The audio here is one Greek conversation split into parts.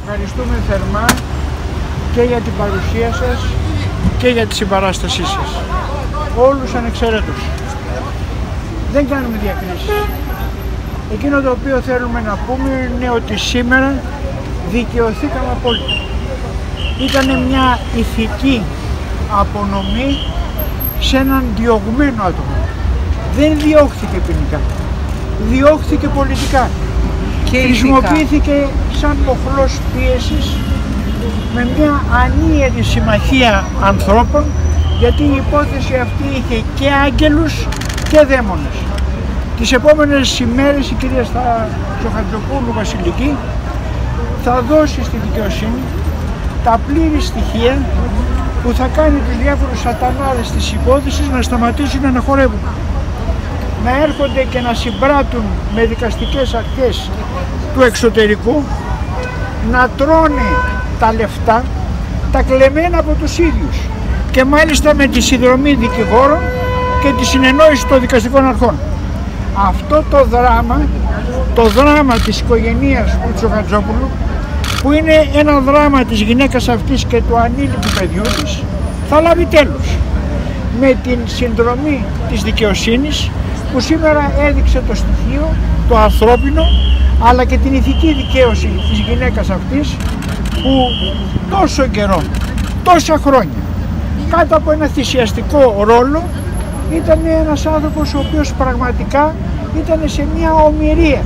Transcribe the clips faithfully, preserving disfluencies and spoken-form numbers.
ευχαριστούμε θερμά και για την παρουσία σας και για τη συμπαράστασή σας. Όλους ανεξαιρέτως. Δεν κάνουμε διακρίσεις. Εκείνο το οποίο θέλουμε να πούμε είναι ότι σήμερα δικαιωθήκαμε απόλυτα. Ήταν μια ηθική απονομή σε έναν διωγμένο άτομο. Δεν διώχθηκε ποινικά, διώχθηκε πολιτικά. Και χρησιμοποιήθηκε σαν μοχλός πίεσης με μια ανίερη συμμαχία ανθρώπων, γιατί η υπόθεση αυτή είχε και άγγελους και δαίμονες. Τις επόμενες ημέρες η κυρία Τσοχατζοπούλου Βασιλική θα δώσει στη δικαιοσύνη τα πλήρη στοιχεία που θα κάνει τους διάφορους σατανάδες της υπόθεσης να σταματήσουν να χορεύουν, να έρχονται και να συμπράττουν με δικαστικές αρχές του εξωτερικού, να τρώνε τα λεφτά, τα κλεμμένα από τους ίδιους και μάλιστα με τη συνδρομή δικηγόρων και τη συνεννόηση των δικαστικών αρχών. Αυτό το δράμα, το δράμα της οικογένειας του Τσοχατζόπουλου, που είναι ένα δράμα της γυναίκας αυτής και του ανήλικου παιδιού της, θα λάβει τέλος με την συνδρομή της δικαιοσύνης, που σήμερα έδειξε το στοιχείο, το ανθρώπινο, αλλά και την ηθική δικαίωση της γυναίκας αυτής, που τόσο καιρό, τόσα χρόνια, κάτω από ένα θυσιαστικό ρόλο, ήταν ένας άνθρωπος ο οποίος πραγματικά ήταν σε μια ομηρία.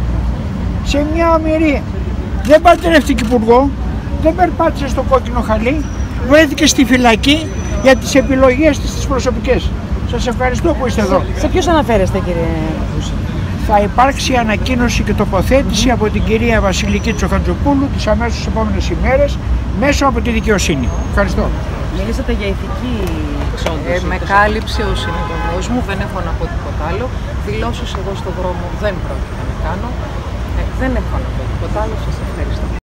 Σε μια ομηρία. Δεν παντρεύτηκε υπουργό, δεν περπάτησε στο κόκκινο χαλί, βρέθηκε στη φυλακή για τις επιλογές της τις προσωπικές. Σας ευχαριστώ που είστε εδώ. Σε ποιους αναφέρεστε, κύριε Βούση? Θα υπάρξει ανακοίνωση και τοποθέτηση από την κυρία Βασιλική Τσοχατζοπούλου τις αμέσως επόμενες ημέρες μέσω από τη δικαιοσύνη. Ευχαριστώ. Μιλήσατε για ηθική εξόντωση. Ε, με κάλυψε ο συνηγορός μου, δεν έχω να πω τίποτα άλλο. Δηλώσεις εδώ στον δρόμο δεν πρόκειται να κάνω. Ε, δεν έχω να πω τίποτα άλλο. Σας ευχαριστώ.